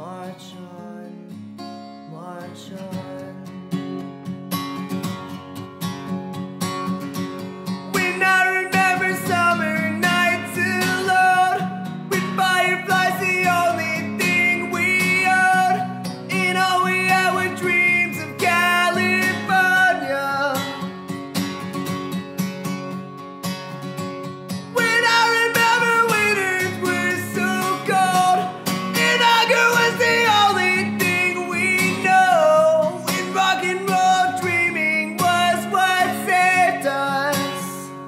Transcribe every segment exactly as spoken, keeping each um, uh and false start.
march on, march on. When I remember summer nights alone, with fireflies the only thing we owned, and all we had were dreams of California. When I remember winters were so cold, and hunger was the only thing we know, and rock and roll dreaming was what saved us.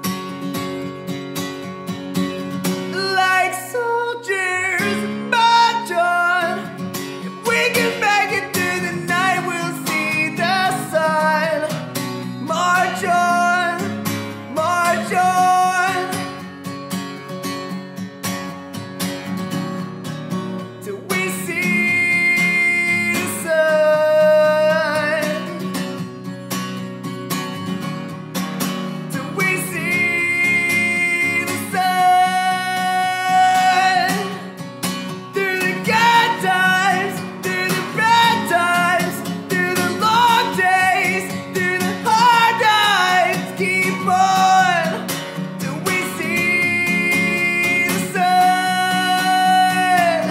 Like soldiers march on, if we can make it through the night, we'll see the sun. March on, march on, till we see the sun, till we see the sun. Through the good times, through the bad times, through the long days, through the hard nights, keep on till we see the sun.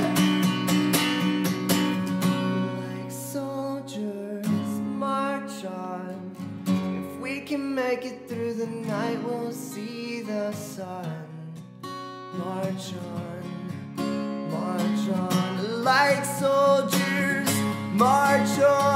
Like soldiers march on, if we can make it through the night, we'll see the sun. March on, march on, like soldiers march on.